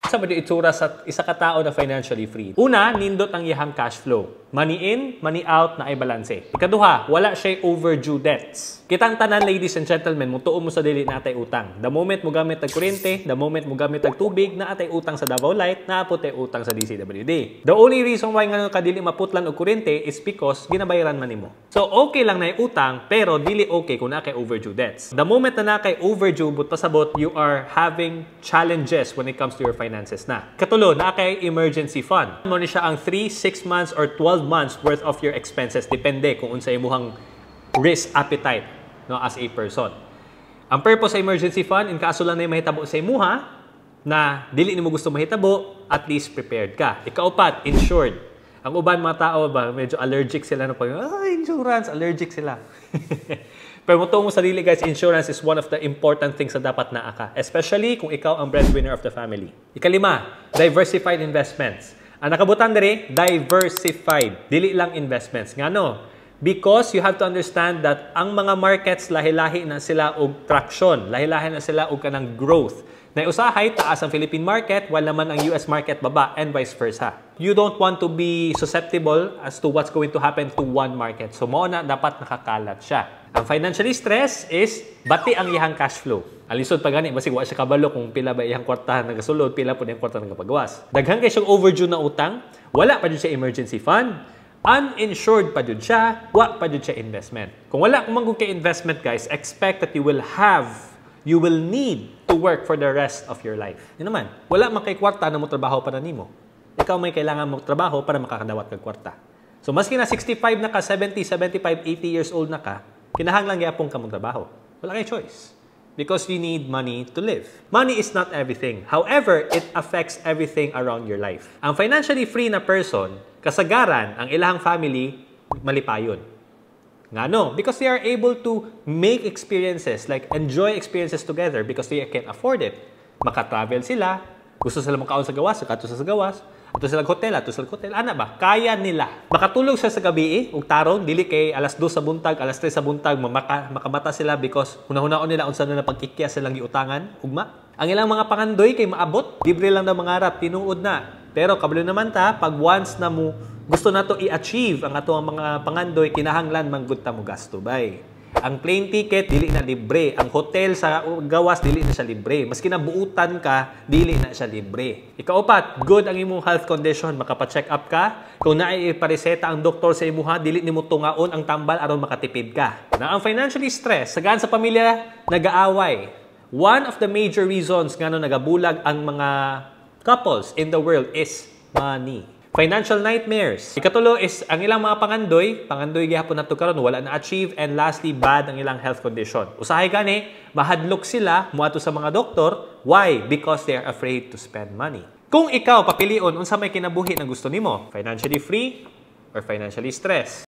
Sa ba itsura sa isa ka tao na financially free? Una, nindot ang iyang cash flow. Money in, money out na ay balanse. Ikaduha, wala siya overdue debts. Kitang tanan, ladies and gentlemen, mutuo mo sa dili na atay utang. The moment mo gamit ang kuryente, the moment mo gamit ang tubig, na atay utang sa Davao Light, na apot ay utang sa DCWD. The only reason why nga kadili maputlan og kuryente is because ginabayaran man nimo. So okay lang na utang, pero dili okay kung na kay overdue debts. The moment na kay overdue but pasabot, you are having challenges when it comes to your finances na. Katulo, na kay emergency fund. Mo ni siya ang 3, 6 months or 12 months worth of your expenses, depende kung unsa imong risk appetite, no, as a person. Ang purpose sa emergency fund, in kaso lang na mahitabo sa imuha na dili nimo gusto mahitabo, at least prepared ka. Ikaupat, insured. Ang uban mga tao ba medyo allergic sila no pag insurance, allergic sila. Pero mo sa sarili guys, insurance is one of the important things na dapat naa ka, especially kung ikaw ang breadwinner of the family. Ikalima, diversified investments. Ang nakabutan diri, diversified. Dili lang investments. Ngano? Because you have to understand that ang mga markets lahi-lahi na sila og traction, lahi-lahi na sila og kanang growth. Na usahay taas ang Philippine market while naman ang US market baba and vice versa. You don't want to be susceptible as to what's going to happen to one market. So mo na dapat nakakalat siya. Ang financially stress is bati ang iyang cash flow. Alisod pa gani basig wa siya kabalo kung pila ba iyang kwartahan nagasulod, pila po iyang kwartahan nagapagawas. Daghan kay siyang overdue na utang, wala pa jud siya emergency fund, uninsured pa jud siya, wa pa jud siya investment. Kung wala kung manggug kay investment guys, expect that you will need to work for the rest of your life. Yun naman, wala man kay kwarta na mo trabaho para nimo. Ikaw may kailangan mo trabaho para makakadawat kag kwarta. So maski na 65 na ka, 70, 75, 80 years old na ka, kinahanglan gyapon ka mo trabaho. Wala kay choice. Because you need money to live. Money is not everything. However, it affects everything around your life. Ang financially free na person, kasagaran, ang ilang family, malipayon. Ngano? Because they are able to make experiences, like enjoy experiences together because they can afford it. Maka-travel sila, gusto sila makaon sa gawas, kato sa gawas, ato sila hotel, ana ba? Kaya nila. Makatulog siya sa gabi, ug tarong dili kay alas 2 sa buntag, alas 3 sa buntag makamata sila because hunahunahon nila unsa na pagkikya silang giutangan, ugma. Ang ilang mga pangandoy kay maabot, libre lang daw mangarap, tinuod na. Pero kabalo naman ta, pag once na mo gusto nato i-achieve ang ato mga pangandoy, kinahanglan manggud ta mo gasto bay. Ang plane ticket dili na libre, ang hotel sa gawas dili na siya libre, maski na buutan ka dili na siya libre. Ikaupat, good ang imong health condition, makapa-check up ka. Kung naay ipareseta ang doktor sa imuha, dili nimo tungaon ang tambal aron makatipid ka. Na ang financially stress sagaan sa pamilya nagaaway. One of the major reasons ngano nagabulag ang mga couples in the world is money. Financial nightmares. Ikatulo is ang ilang mga pangandoy gihapon nato karon wala na achieve, and lastly bad ang ilang health condition. Usahay gani mahadlok sila moadto sa mga doktor. Why? Because they are afraid to spend money. Kung ikaw papilion unsa may kinabuhi na gusto nimo, financially free or financially stressed?